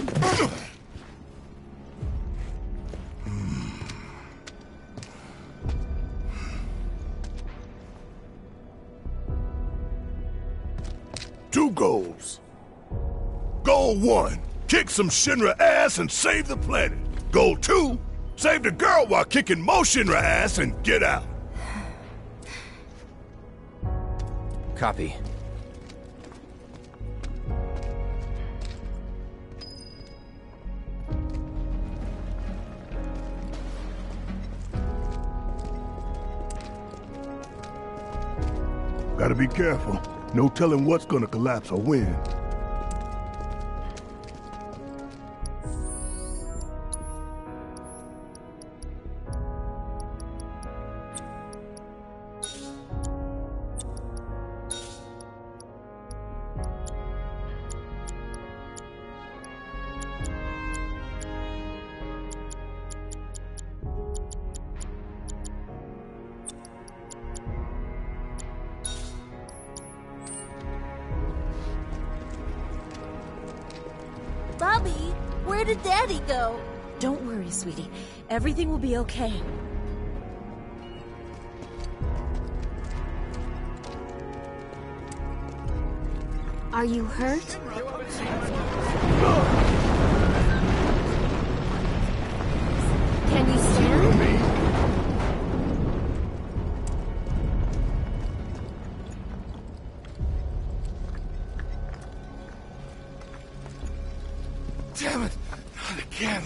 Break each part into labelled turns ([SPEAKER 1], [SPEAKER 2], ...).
[SPEAKER 1] Two goals. Goal 1, kick some Shinra ass and save the planet. Goal 2, save the girl while kicking more Shinra ass and get out.
[SPEAKER 2] Copy.
[SPEAKER 1] Gotta be careful. No telling what's gonna collapse or when.
[SPEAKER 3] Bobby, where did Daddy go?
[SPEAKER 4] Don't worry, sweetie. Everything will be okay.
[SPEAKER 3] Are you hurt? Can you stand?
[SPEAKER 1] Damn it! Not again!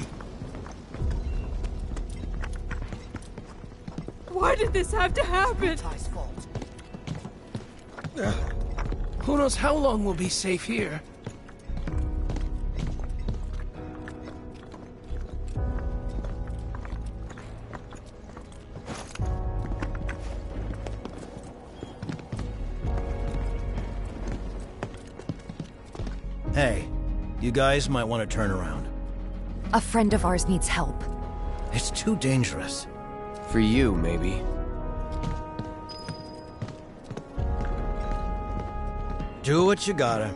[SPEAKER 4] Why did this have to happen?
[SPEAKER 2] Who knows how long we'll be safe here?
[SPEAKER 5] Hey, you guys might want to turn around.
[SPEAKER 6] A friend of ours needs help.
[SPEAKER 5] It's too dangerous.
[SPEAKER 2] For you, maybe.
[SPEAKER 5] Do what you gotta.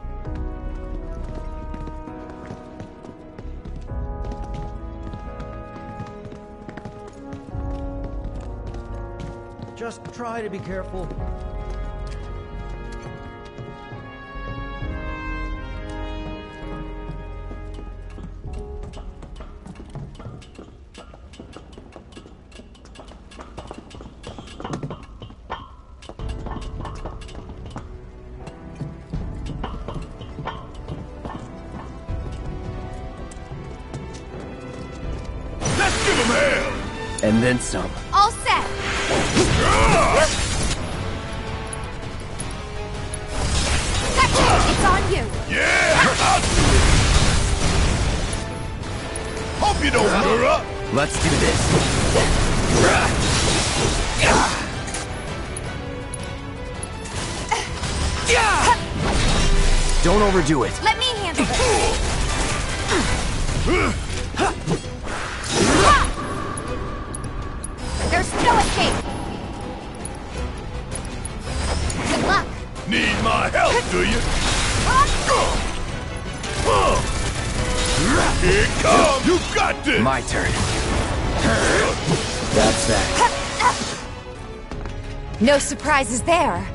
[SPEAKER 5] Just try to be careful.
[SPEAKER 1] Give him hell!
[SPEAKER 2] And then some.
[SPEAKER 6] All set! That's it! It's on you!
[SPEAKER 1] Yeah! I'll do it! Hope you don't stir up!
[SPEAKER 2] Let's do this. Don't overdo it.
[SPEAKER 6] Let me handle this! There's no escape! Good luck!
[SPEAKER 1] Need my help, do you? Here it comes! You got this!
[SPEAKER 2] My turn. That's that.
[SPEAKER 6] No surprises there.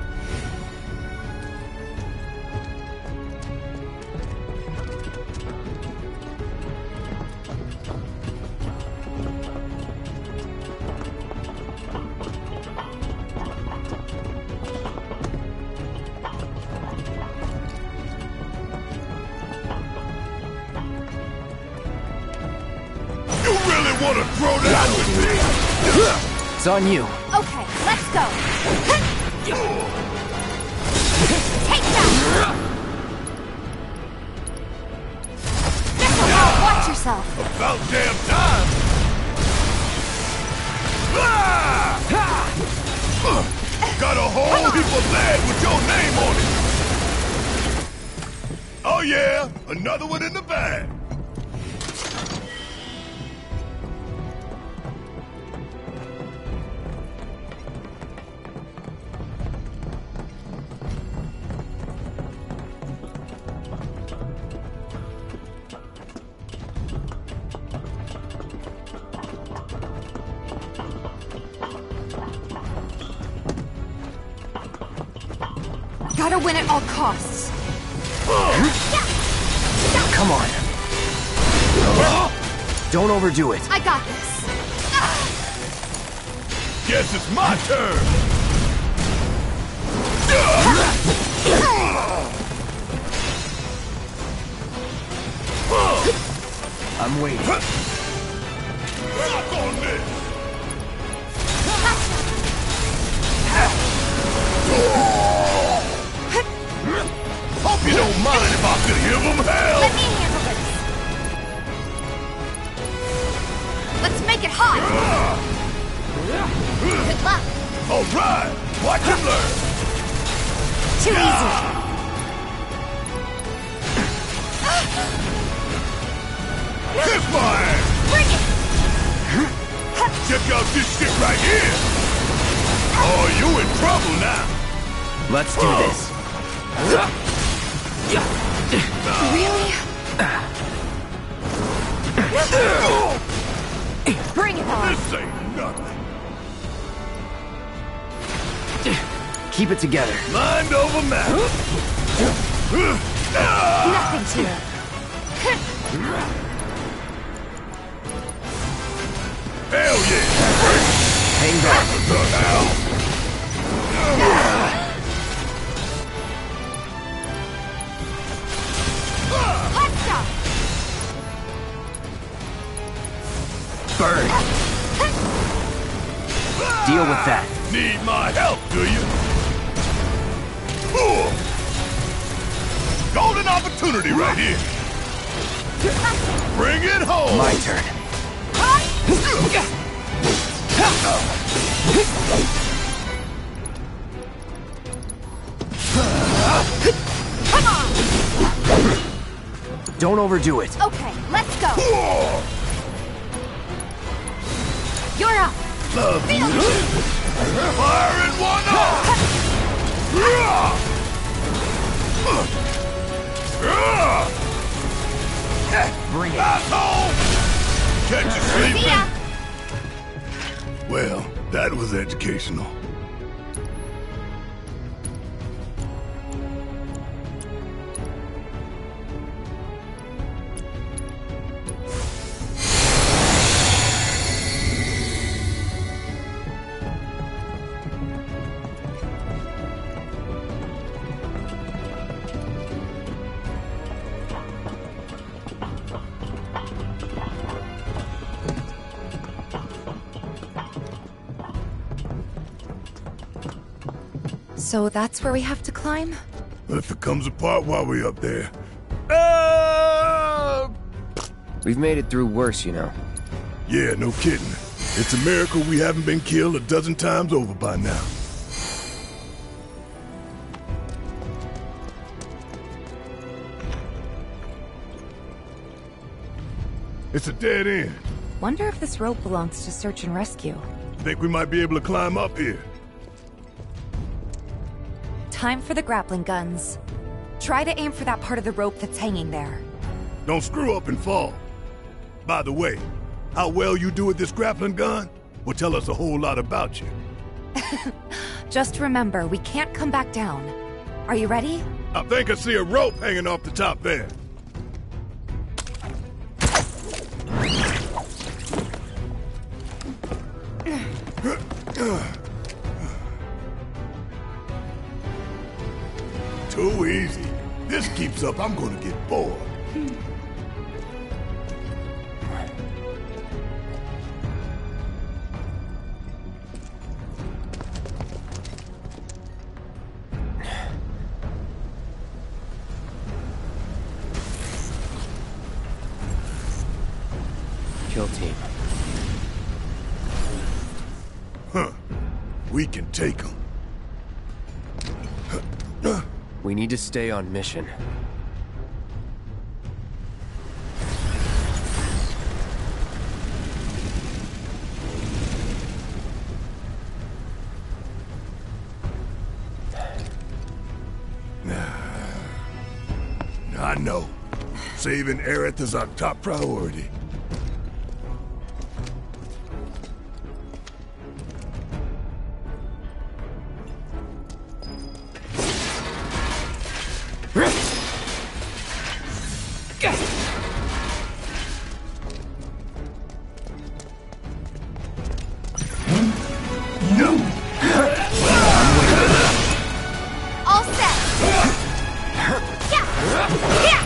[SPEAKER 1] You really want to throw that with me?
[SPEAKER 2] It's on you.
[SPEAKER 6] Okay, let's go. Take that! This'll help. Watch yourself.
[SPEAKER 1] About damn time! Got a whole heap of lead with your name on it! Oh yeah, another one in the bag!
[SPEAKER 6] gotta win at all costs.
[SPEAKER 7] Come on. Don't overdo it.
[SPEAKER 6] I got this.
[SPEAKER 1] Guess it's my turn!
[SPEAKER 7] I'm waiting.
[SPEAKER 1] Suck on this! Hope you don't mind if I could give them hell!
[SPEAKER 6] Let me handle this. Let's make it hot. Good luck.
[SPEAKER 1] All right, watch him learn.
[SPEAKER 6] Too easy.
[SPEAKER 1] Kiss my ass!
[SPEAKER 6] Bring it.
[SPEAKER 1] Check out this shit right here. Oh, you in trouble now.
[SPEAKER 7] Let's do this.
[SPEAKER 6] Really? Bring it on.
[SPEAKER 1] This ain't nothing.
[SPEAKER 7] Keep it together.
[SPEAKER 1] Mind over matter.
[SPEAKER 6] Nothing to it.
[SPEAKER 1] Hell yeah!
[SPEAKER 7] Hang back.
[SPEAKER 1] The hell?
[SPEAKER 6] Hot stuff.
[SPEAKER 7] Burn. Deal with that.
[SPEAKER 1] Need my help, do you? Ooh. Golden opportunity right here. Bring it home.
[SPEAKER 7] My turn.
[SPEAKER 6] Come on.
[SPEAKER 7] Don't overdo it.
[SPEAKER 6] Okay, let's go.
[SPEAKER 1] Whoa.
[SPEAKER 6] You're up.
[SPEAKER 1] Love you. Firing one off.
[SPEAKER 7] Bring it.
[SPEAKER 1] Asshole! Catch you
[SPEAKER 6] See
[SPEAKER 1] sleeping.
[SPEAKER 6] ya.
[SPEAKER 1] Well, that was educational.
[SPEAKER 6] So that's where we have to climb?
[SPEAKER 1] If it comes apart while we're up there.
[SPEAKER 7] We've made it through worse, you know.
[SPEAKER 1] Yeah, no kidding. It's a miracle we haven't been killed a dozen times over by now. It's a dead end.
[SPEAKER 6] Wonder if this rope belongs to search and rescue.
[SPEAKER 1] Think we might be able to climb up here.
[SPEAKER 6] Time for the grappling guns. Try to aim for that part of the rope that's hanging there.
[SPEAKER 1] Don't screw up and fall. By the way, how well you do with this grappling gun will tell us a whole lot about you.
[SPEAKER 6] Just remember, we can't come back down. Are you ready?
[SPEAKER 1] I think I see a rope hanging off the top there. Too easy. This keeps up, I'm gonna get bored.
[SPEAKER 7] Kill team.
[SPEAKER 1] Huh. We can take them.
[SPEAKER 7] We need to stay on mission.
[SPEAKER 1] I know. Saving Aerith is our top priority.
[SPEAKER 3] All set. Yeah. Yeah.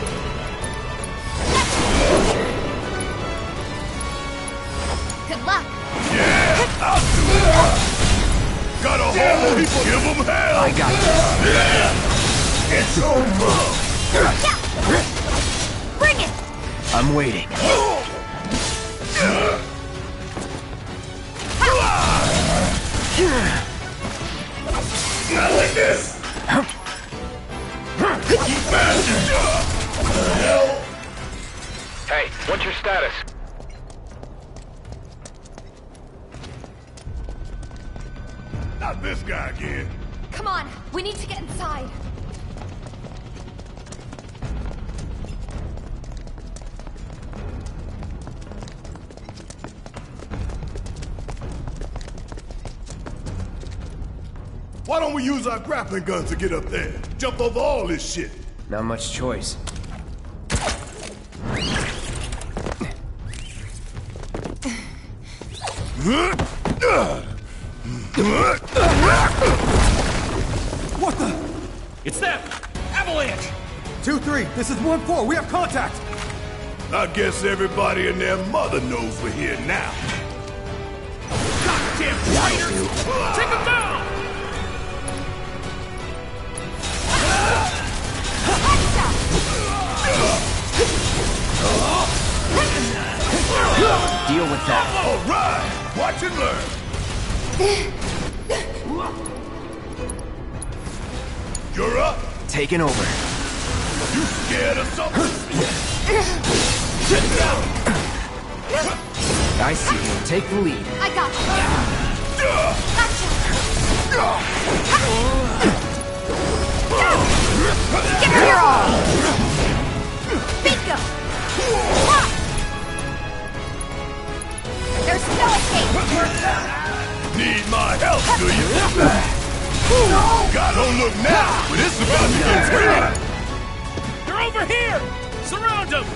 [SPEAKER 3] Good luck.
[SPEAKER 1] Yeah, I'll do it. Got a whole people. Give them hell.
[SPEAKER 7] I got you.
[SPEAKER 1] Yeah. It's over.
[SPEAKER 3] Yeah. Bring it.
[SPEAKER 7] I'm waiting.
[SPEAKER 1] Not like this.
[SPEAKER 8] Hey, what's your status?
[SPEAKER 1] Not this guy again.
[SPEAKER 6] Come on, we need to get inside.
[SPEAKER 1] Why don't we use our grappling guns to get up there? Jump over all this shit.
[SPEAKER 7] Not much choice.
[SPEAKER 9] What the?
[SPEAKER 2] It's them! Avalanche!
[SPEAKER 9] 2-3, this is 1-4, we have contact!
[SPEAKER 1] I guess everybody and their mother knows we're here now.
[SPEAKER 2] Goddamn traitors! Take them down!
[SPEAKER 7] Deal with that.
[SPEAKER 1] All right, watch and learn. You're up.
[SPEAKER 7] Taking over.
[SPEAKER 1] You scared of something?
[SPEAKER 7] I see you. Take the lead.
[SPEAKER 3] I got you. Gotcha. Give her your all. Bingo. There's no escape.
[SPEAKER 1] Need my help, do you? God, don't look now, but it's about to get real.
[SPEAKER 2] They're over here! Surround them!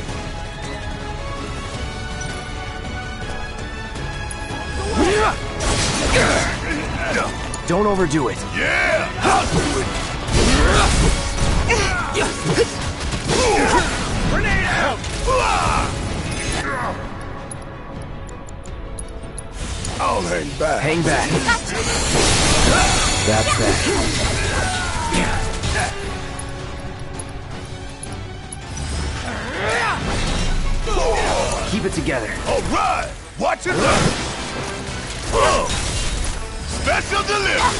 [SPEAKER 7] Don't overdo it.
[SPEAKER 1] Yeah, I'll do it.
[SPEAKER 2] Grenade out!
[SPEAKER 1] I'll hang back.
[SPEAKER 7] Hang back. That's that. Keep it together.
[SPEAKER 1] All right, watch it now. Special delivery.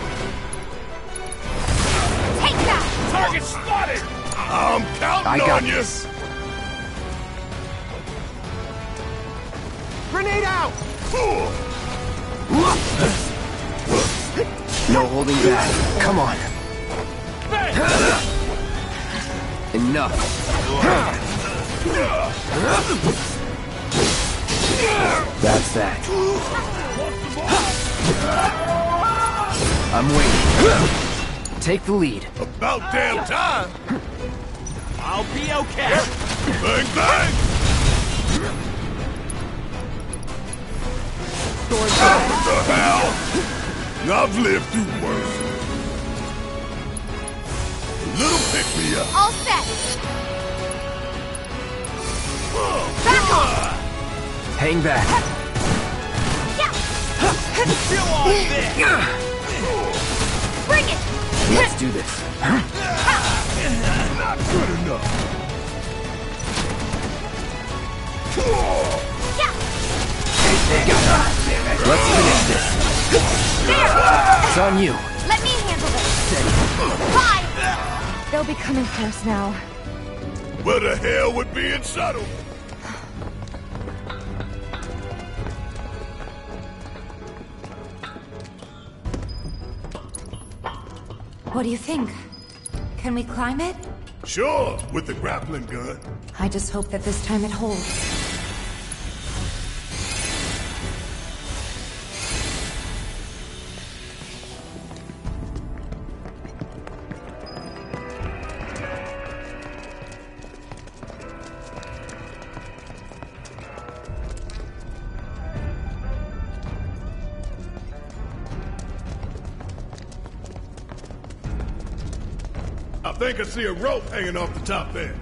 [SPEAKER 3] Take that.
[SPEAKER 2] Target spotted!
[SPEAKER 1] I'm counting
[SPEAKER 7] I got
[SPEAKER 1] on you.
[SPEAKER 7] this.
[SPEAKER 9] Grenade out!
[SPEAKER 7] No holding back. Come on. Enough. That's that. I'm waiting. Take the lead.
[SPEAKER 1] About damn time.
[SPEAKER 2] I'll be okay!
[SPEAKER 1] Bang, bang. What the hell? I've lived through worse. A little pick-me-up.
[SPEAKER 3] All set. Back off.
[SPEAKER 7] Hang back.
[SPEAKER 3] Yeah.
[SPEAKER 2] Feel all this!
[SPEAKER 3] Bring it.
[SPEAKER 7] Let's do this.
[SPEAKER 1] Not good enough.
[SPEAKER 3] Yeah.
[SPEAKER 7] Let's finish this.
[SPEAKER 3] There.
[SPEAKER 7] It's on you.
[SPEAKER 3] Let me handle this. Bye.
[SPEAKER 6] They'll be coming for us now.
[SPEAKER 1] Where the hell would being subtle?
[SPEAKER 6] What do you think? Can we climb it?
[SPEAKER 1] Sure, with the grappling gun.
[SPEAKER 6] I just hope that this time it holds.
[SPEAKER 1] think I see a rope hanging off the top there.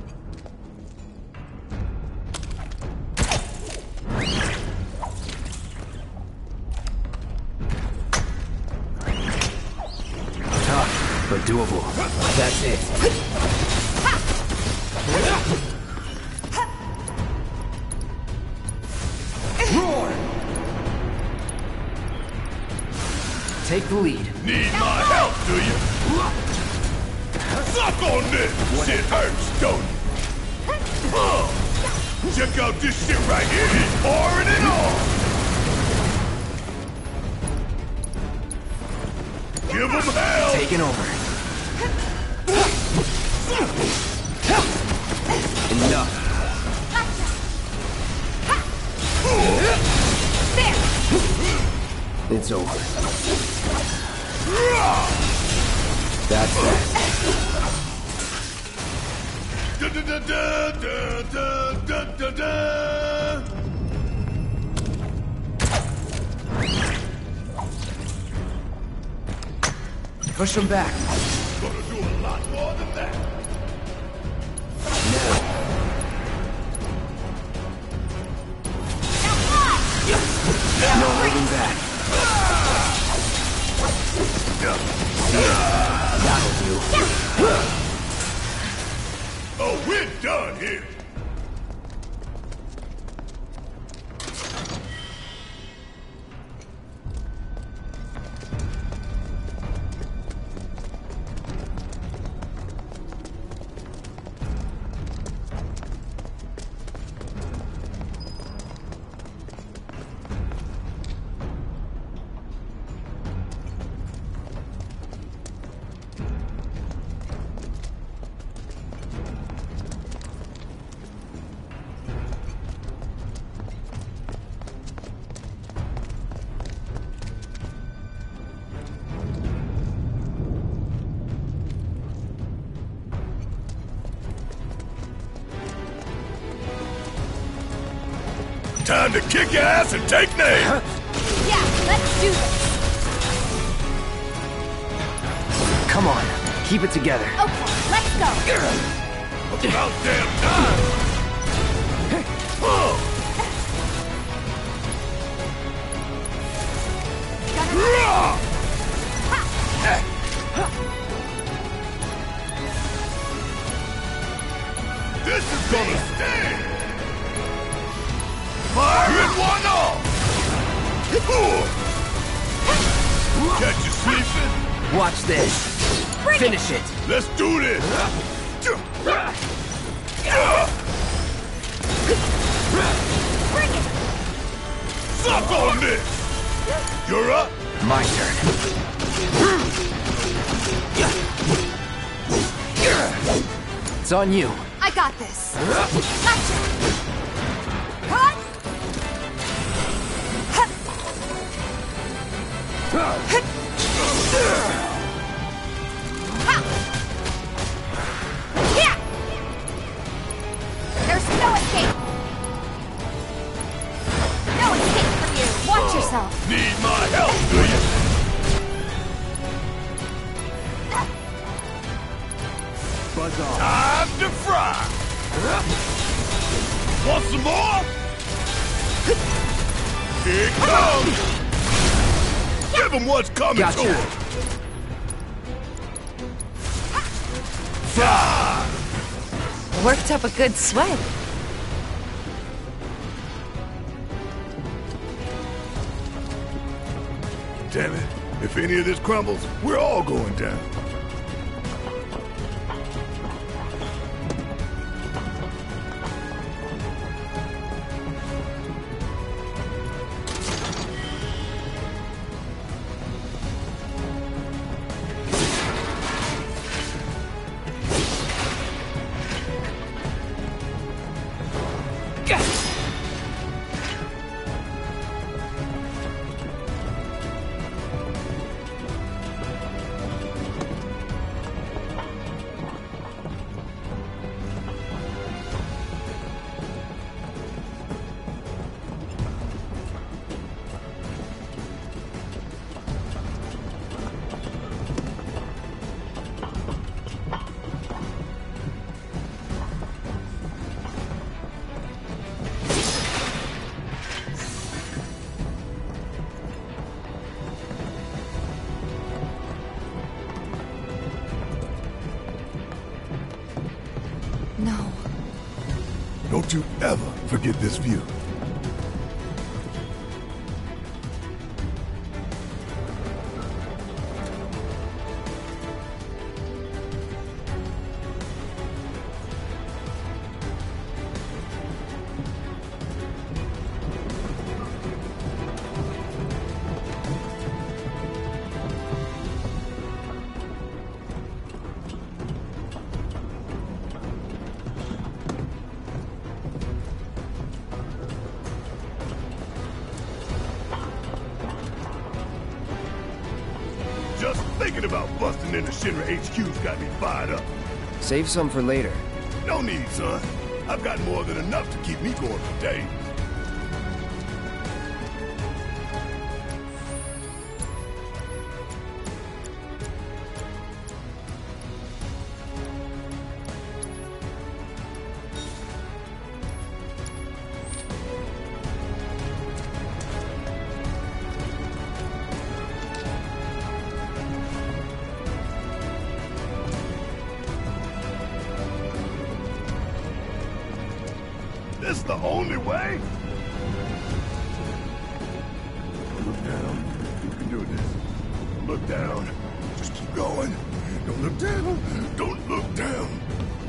[SPEAKER 7] Tough, but doable. That's it.
[SPEAKER 9] Roar!
[SPEAKER 7] Take the lead.
[SPEAKER 1] Need my help, do you? Suck on this! Shit hurts, don't it? Check out this shit right here. He's pouring it on! Give him hell!
[SPEAKER 7] Taking over. Enough. It's over. That's that.
[SPEAKER 1] Da da da da da da da da.
[SPEAKER 7] Push them back.
[SPEAKER 1] Gonna do a lot more than that.
[SPEAKER 7] Now. No holding back. That'll do.
[SPEAKER 1] Oh, we're done here. Time to kick ass and take names!
[SPEAKER 3] Yeah, let's do this.
[SPEAKER 7] Come on. Keep it together.
[SPEAKER 3] Okay, let's go.
[SPEAKER 1] About damn time! This is gonna stand! Fire in one off! Catch you sleeping?
[SPEAKER 7] Watch this. Finish it.
[SPEAKER 1] Let's do this!
[SPEAKER 3] Bring it.
[SPEAKER 1] Suck on this! You're up!
[SPEAKER 7] My turn. It's on you.
[SPEAKER 3] I got this. Gotcha. Cut. Yeah. There's no escape. No escape from you. Watch yourself.
[SPEAKER 1] Need my help, do you?
[SPEAKER 9] Buzz off.
[SPEAKER 1] Time to fry! Want some more? Here it comes! Give him what's coming
[SPEAKER 7] Gotcha.
[SPEAKER 1] to him! Ah!
[SPEAKER 6] Worked up a good sweat.
[SPEAKER 1] Damn it. If any of this crumbles, we're all going down.
[SPEAKER 6] No.
[SPEAKER 1] Don't you ever forget this view. Just thinking about busting into Shinra HQ's got me fired up.
[SPEAKER 7] Save some for later.
[SPEAKER 1] No need, son. I've got more than enough to keep me going for days. This the only way? Look down. You can do this. Don't look down. Just keep going. Don't look down. Don't look down.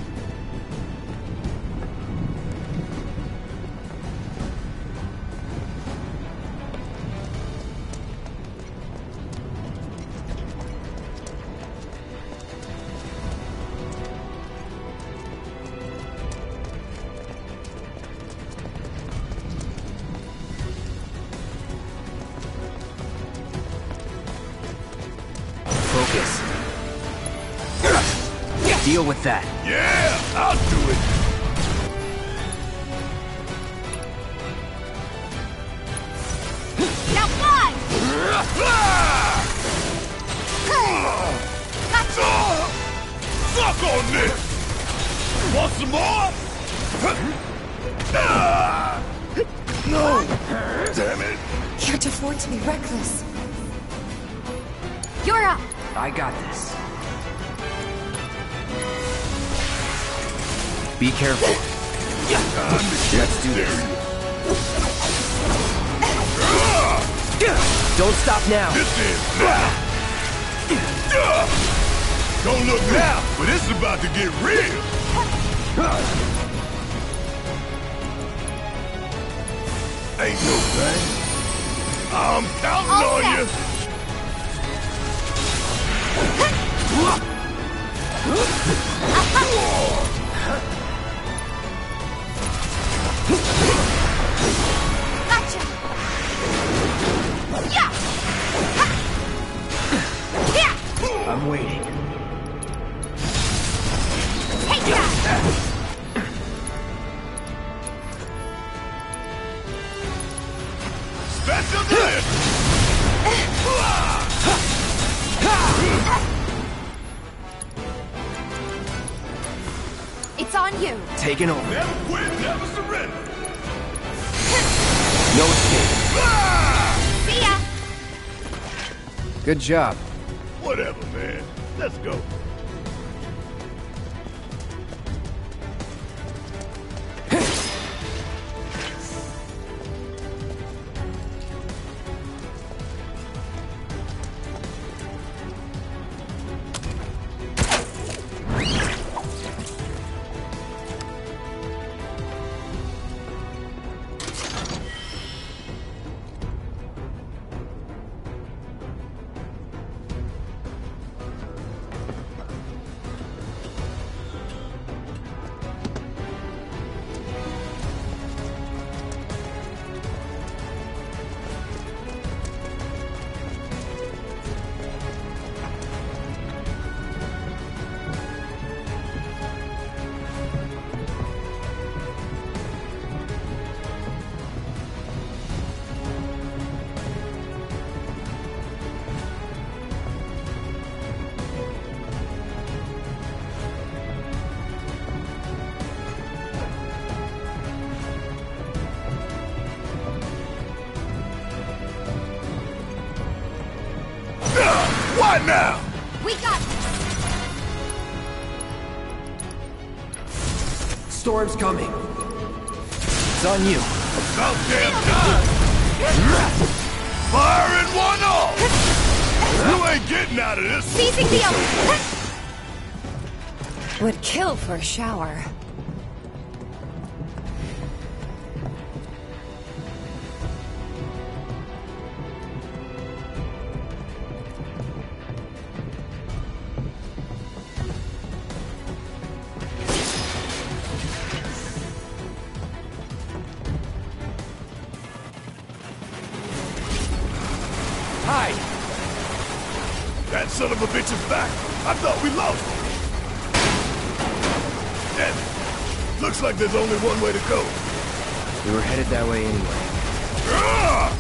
[SPEAKER 7] Focus. Deal with that.
[SPEAKER 1] Yeah, I'll do it.
[SPEAKER 3] Now fly!
[SPEAKER 1] Suck on this! Want some more? No! Damn it!
[SPEAKER 6] You're too forward to be reckless.
[SPEAKER 3] You're up!
[SPEAKER 7] I got this. Be careful. Let's do this. Don't stop now.
[SPEAKER 1] This is now! Don't look now, but it's about to get real! Ain't no thing. I'm counting
[SPEAKER 3] All
[SPEAKER 1] on
[SPEAKER 3] set.
[SPEAKER 1] you!
[SPEAKER 3] Gotcha! Yeah! Yeah!
[SPEAKER 7] I'm waiting.
[SPEAKER 3] Take that!
[SPEAKER 1] Special delivery!
[SPEAKER 3] It's on you!
[SPEAKER 7] Taking over.
[SPEAKER 1] Never quit, never surrender!
[SPEAKER 7] No escape.
[SPEAKER 3] See ya!
[SPEAKER 7] Good job.
[SPEAKER 1] Whatever, man. Let's go. What now?
[SPEAKER 3] We got this!
[SPEAKER 7] Storm's coming. It's on you.
[SPEAKER 1] About damn time! Firing one off! You ain't getting out of this!
[SPEAKER 3] Seizing the open.
[SPEAKER 6] Would kill for a shower.
[SPEAKER 7] Hide!
[SPEAKER 1] That son of a bitch is back! I thought we lost him! Damn it! Looks like there's only one way to go.
[SPEAKER 7] We were headed that way anyway.
[SPEAKER 1] Ah!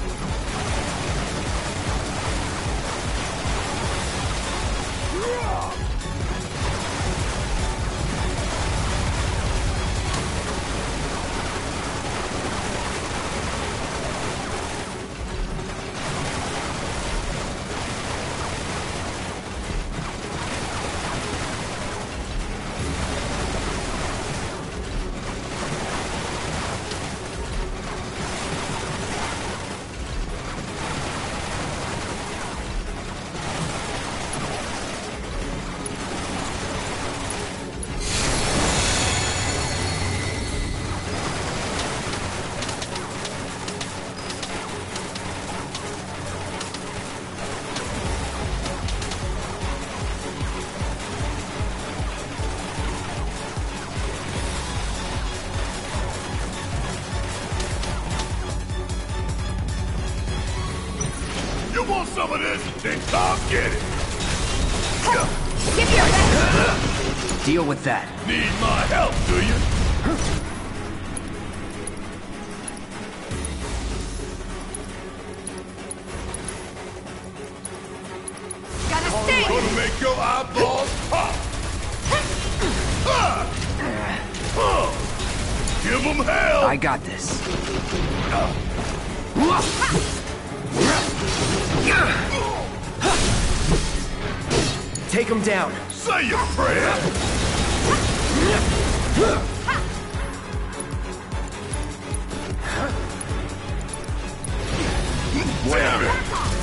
[SPEAKER 1] You want some of this? Then come get it!
[SPEAKER 3] Give your best.
[SPEAKER 7] Deal with that.
[SPEAKER 1] Need my help, do you?
[SPEAKER 3] Gotta stay.
[SPEAKER 1] Gonna make your eyeballs pop! Give them hell!
[SPEAKER 7] I got this. Take him down.
[SPEAKER 1] Say your prayer! Damn it!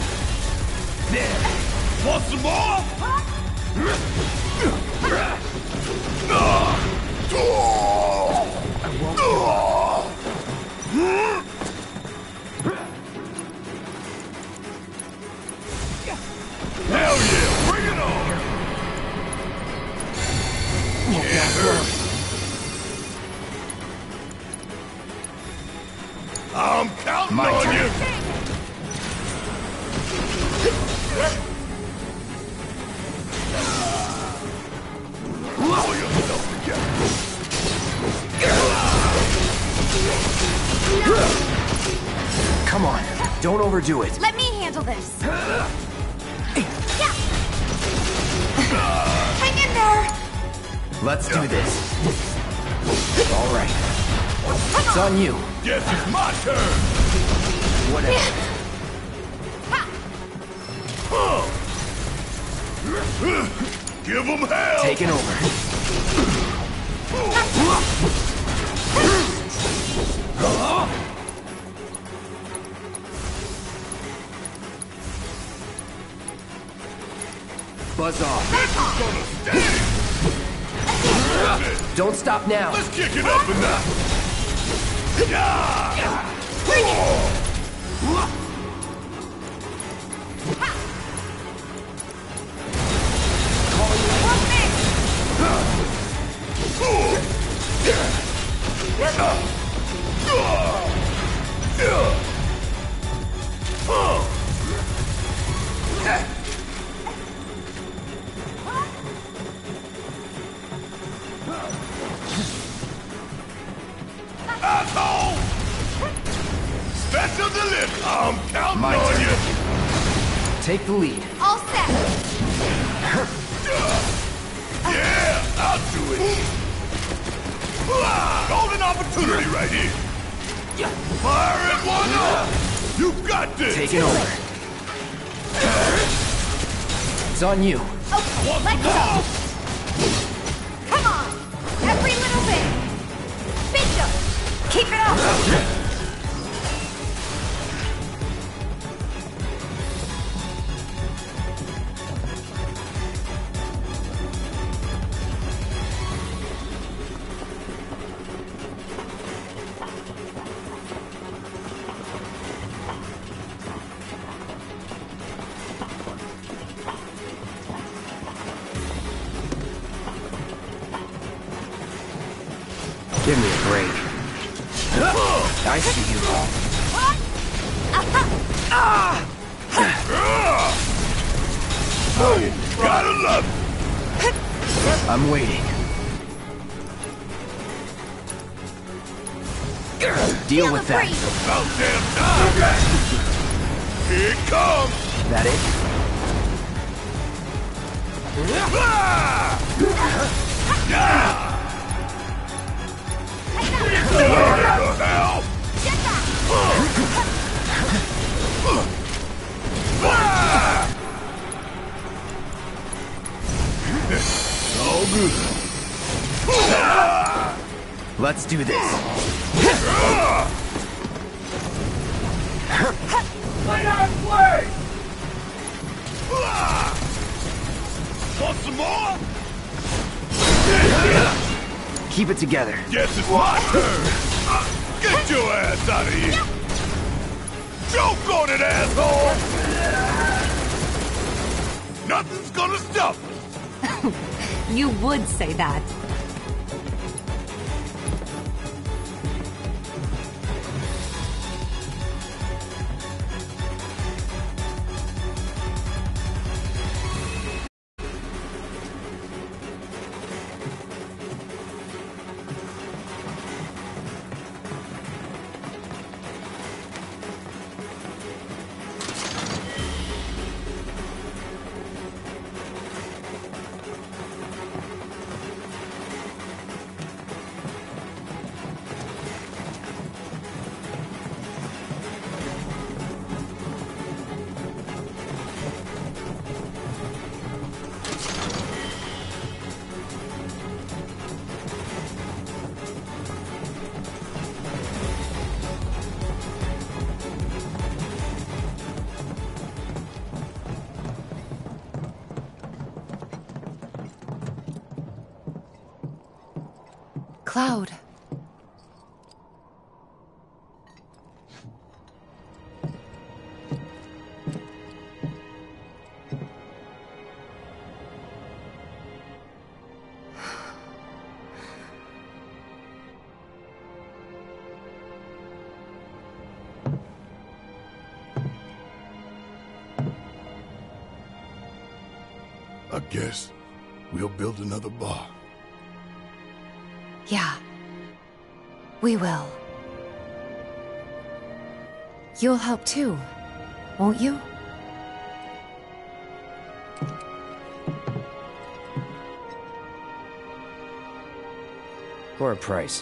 [SPEAKER 1] Want some more? Hell yeah! Bring it on! I'm counting
[SPEAKER 7] My
[SPEAKER 1] on
[SPEAKER 7] turn.
[SPEAKER 1] you! Pull yourself together!
[SPEAKER 7] Come on. Don't overdo it.
[SPEAKER 3] Let me handle this. Yeah. Hang in there.
[SPEAKER 7] Let's do this. All right. It's on you.
[SPEAKER 1] Guess it's my turn!
[SPEAKER 7] Whatever.
[SPEAKER 1] Give them hell!
[SPEAKER 7] Taking over. Buzz off.
[SPEAKER 1] This is gonna sting!
[SPEAKER 7] Don't stop now.
[SPEAKER 1] Let's kick it up a notch! Yeah! Asshole! Special delivery! I'm counting
[SPEAKER 7] My
[SPEAKER 1] on
[SPEAKER 7] turn.
[SPEAKER 1] you!
[SPEAKER 7] Take the lead.
[SPEAKER 3] All set.
[SPEAKER 1] Yeah, I'll do it! Golden opportunity right here! Fire it one up! You got this!
[SPEAKER 7] Taking over. It's on you.
[SPEAKER 3] Okay, let's go. Come on. Every little bit. Keep it up!
[SPEAKER 7] Give me a break. I see you.
[SPEAKER 1] Gotta love it.
[SPEAKER 7] I'm waiting. Deal with that.
[SPEAKER 1] About damn time. Here it comes.
[SPEAKER 7] That it?
[SPEAKER 1] What the hell? All good.
[SPEAKER 7] Let's do this.
[SPEAKER 1] Want some more?
[SPEAKER 7] Keep it together.
[SPEAKER 1] Guess it's my turn. Get your ass out of here. Choke on it, asshole. Nothing's gonna stop us.
[SPEAKER 6] You would say that. Cloud.
[SPEAKER 1] I guess we'll build another bar.
[SPEAKER 6] Yeah. We will. You'll help too, won't you?
[SPEAKER 7] For a price.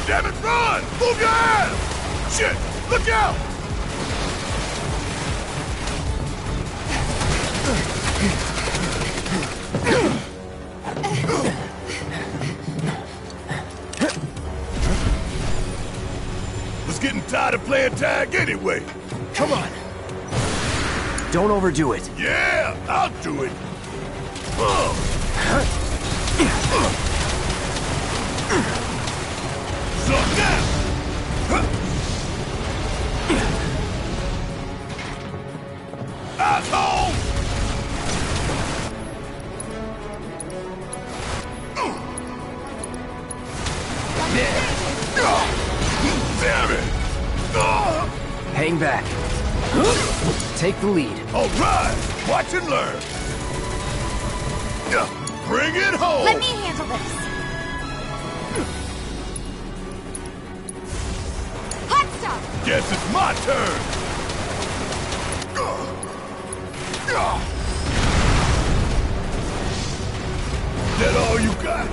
[SPEAKER 1] Damn it, run! Move your ass! Shit! Look out! Was getting tired of playing tag anyway.
[SPEAKER 7] Come on. Don't overdo it.
[SPEAKER 1] Yeah, I'll do it. So now. Asshole! Damn it!
[SPEAKER 7] Hang back. Take the lead.
[SPEAKER 1] All right, watch and learn. Bring it home.
[SPEAKER 3] Let me handle this. Hot stuff.
[SPEAKER 1] Guess it's my turn. That all you got?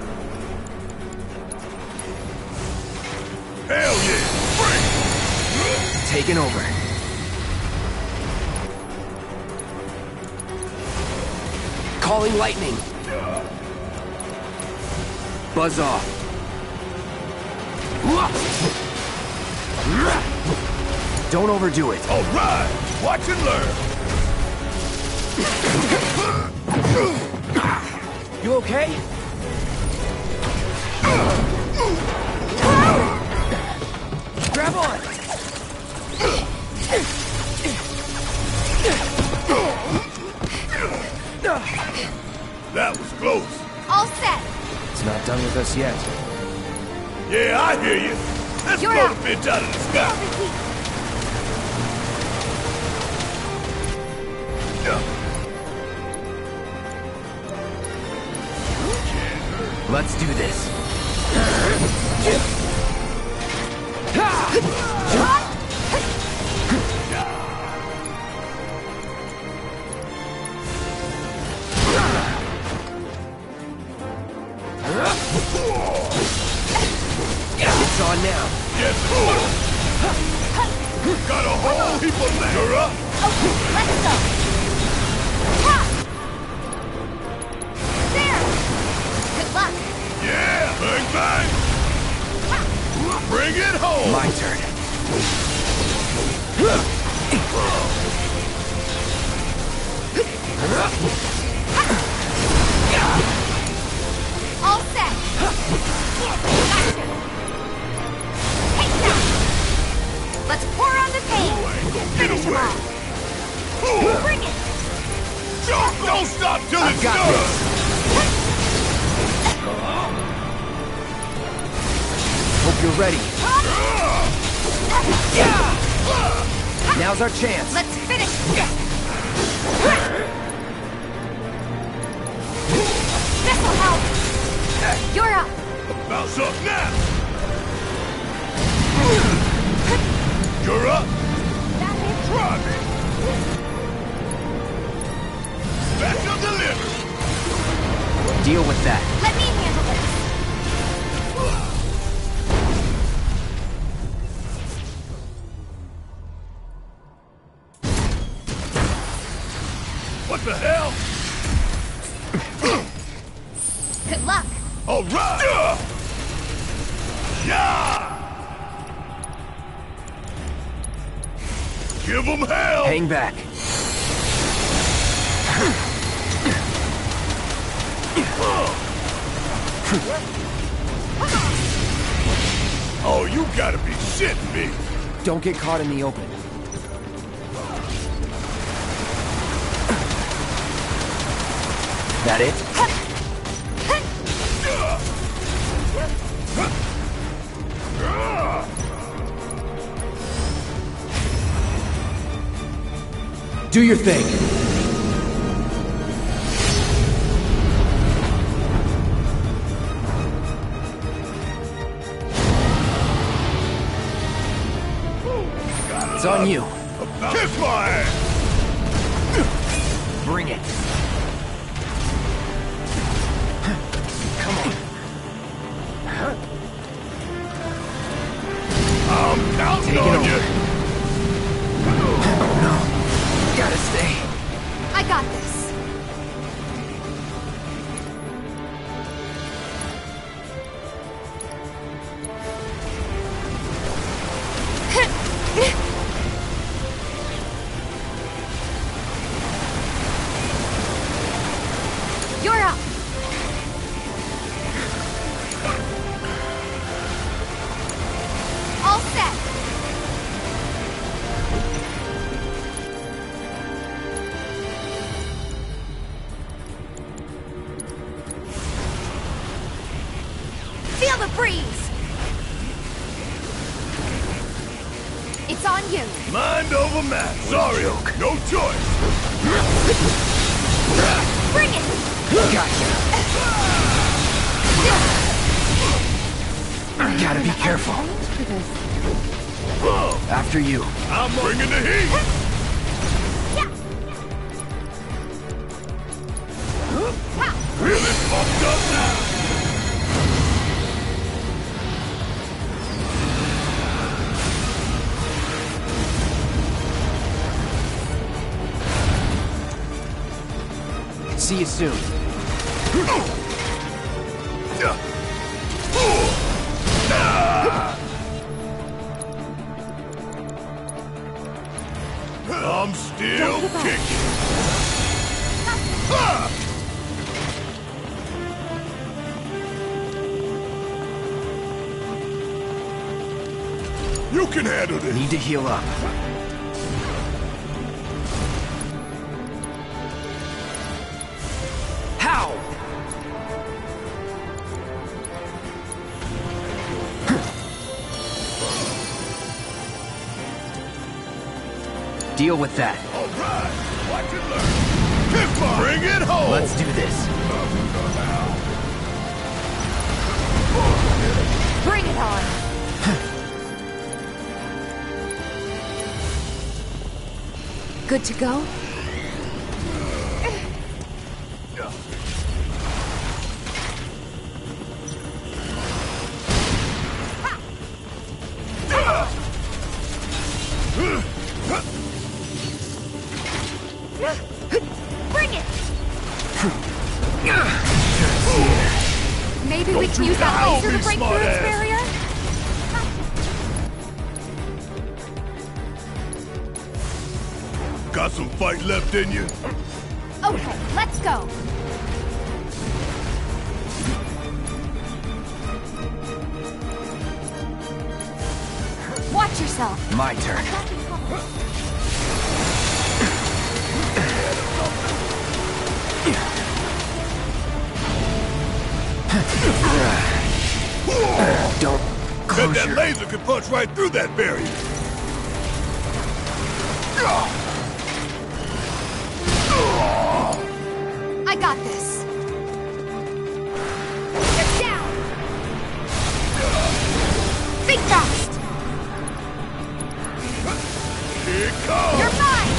[SPEAKER 1] Hell yeah! Bring it!
[SPEAKER 7] Taking over. Calling lightning. Buzz off. Don't overdo it.
[SPEAKER 1] All right, watch and learn.
[SPEAKER 7] You okay? Grab on.
[SPEAKER 1] That was close.
[SPEAKER 3] All set.
[SPEAKER 7] It's not done with us yet.
[SPEAKER 1] Yeah, I hear you. Let's
[SPEAKER 3] You're
[SPEAKER 1] blow
[SPEAKER 3] out.
[SPEAKER 1] the bitch out of the sky.
[SPEAKER 7] Let's do this. It's on now.
[SPEAKER 1] Yes, got a whole heap of legs. You're up.
[SPEAKER 3] Okay, let's go. Ha! There. Good luck.
[SPEAKER 1] Yeah, bang bang. Bring it home.
[SPEAKER 7] My turn.
[SPEAKER 3] All set. Gotcha. Take that. Let's pour on the pain.
[SPEAKER 1] Ain't gonna get
[SPEAKER 3] Finish 'em
[SPEAKER 1] away.
[SPEAKER 3] all. Bring it.
[SPEAKER 1] Don't stop till
[SPEAKER 7] I've
[SPEAKER 1] it's
[SPEAKER 7] got
[SPEAKER 1] done.
[SPEAKER 7] this. Hope you're ready. Now's our chance.
[SPEAKER 3] Let's finish. This'll help. You're up.
[SPEAKER 1] Bounce up now. You're up. Try me. Special delivery.
[SPEAKER 7] Deal with that.
[SPEAKER 3] Let me handle this.
[SPEAKER 1] What the hell?
[SPEAKER 3] Good luck.
[SPEAKER 1] All right. Yeah. Give them hell.
[SPEAKER 7] Hang back.
[SPEAKER 1] Oh, you gotta be shitting me.
[SPEAKER 7] Don't get caught in the open. That it? Do your thing. It's on you.
[SPEAKER 1] Kiss my ass.
[SPEAKER 7] Bring it. Come on.
[SPEAKER 1] Counting
[SPEAKER 7] Take it
[SPEAKER 1] on
[SPEAKER 7] over.
[SPEAKER 1] you.
[SPEAKER 7] Gotta stay.
[SPEAKER 3] I got this. You're up. All set. Feel the breeze. It's on you.
[SPEAKER 1] Mind over matter. Sorry, no choice.
[SPEAKER 3] Bring it.
[SPEAKER 7] Gotcha. Gotta be careful. After you.
[SPEAKER 1] I'm bringing the heat.
[SPEAKER 3] Yeah. Ha.
[SPEAKER 1] Feeling pumped up now.
[SPEAKER 7] See you soon.
[SPEAKER 1] I'm still kicking. You can handle this.
[SPEAKER 7] Need to heal up. How? Deal with that.
[SPEAKER 1] All right, watch it learn. Bring it home.
[SPEAKER 7] Let's do this.
[SPEAKER 3] Bring it on.
[SPEAKER 6] Good to go?
[SPEAKER 3] Bring it.
[SPEAKER 6] Maybe we can use that
[SPEAKER 1] I'll
[SPEAKER 6] laser
[SPEAKER 1] be
[SPEAKER 6] to break through
[SPEAKER 1] smart
[SPEAKER 6] its
[SPEAKER 1] ass.
[SPEAKER 6] barrier?
[SPEAKER 1] Got some fight left in you?
[SPEAKER 3] Okay, let's go. Watch yourself.
[SPEAKER 7] My turn. Don't
[SPEAKER 1] Bet
[SPEAKER 7] close
[SPEAKER 1] that
[SPEAKER 7] your...
[SPEAKER 1] laser can punch right through that barrier.
[SPEAKER 3] I got this. Get down. Think fast.
[SPEAKER 1] Here it comes.
[SPEAKER 3] You're mine.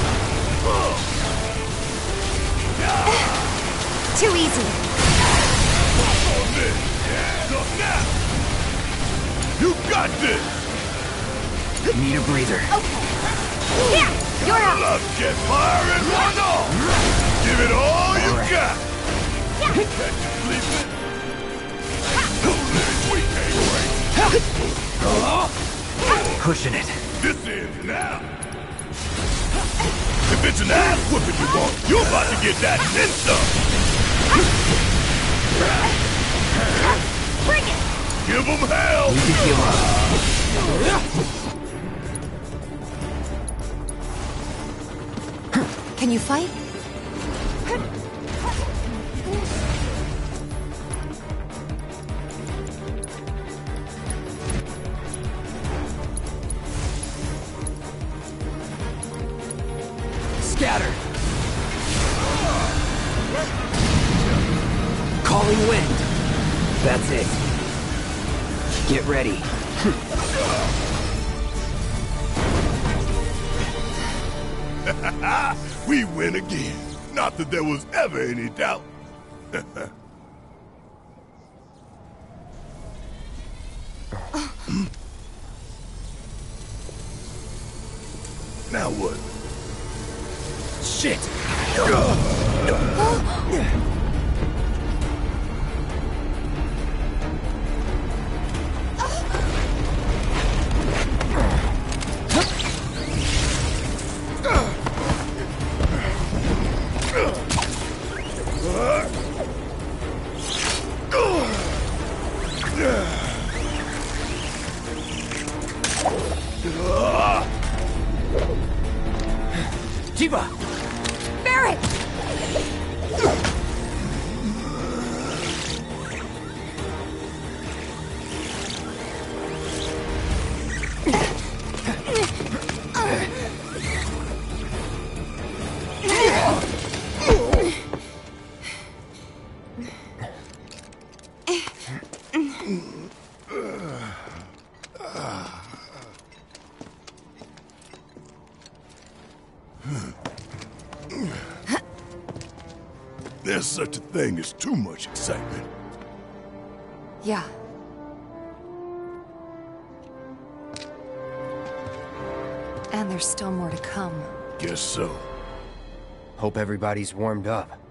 [SPEAKER 6] Too easy.
[SPEAKER 1] On this. Up now. You got this.
[SPEAKER 7] Need a breather.
[SPEAKER 3] Okay. Here. You're up.
[SPEAKER 1] Love jet fire and run off. Give it all you
[SPEAKER 7] right.
[SPEAKER 1] got.
[SPEAKER 3] Yeah.
[SPEAKER 1] Catch you sleeping. Don't let it sweet anyway.
[SPEAKER 7] Pushing it.
[SPEAKER 1] This ends now. If it's an ass whooping you want, you're about to get that and then some.
[SPEAKER 3] Bring it.
[SPEAKER 1] Give them hell.
[SPEAKER 7] Need to heal up.
[SPEAKER 6] Can you fight?
[SPEAKER 7] Scatter. Calling wind. That's it. Get ready.
[SPEAKER 1] We win again. Not that there was ever any doubt. what?
[SPEAKER 5] Shit!
[SPEAKER 7] Tifa!
[SPEAKER 6] Barret!
[SPEAKER 1] There's such a thing as too much excitement.
[SPEAKER 6] Yeah. And there's still more to come.
[SPEAKER 1] Guess so.
[SPEAKER 7] Hope everybody's warmed up.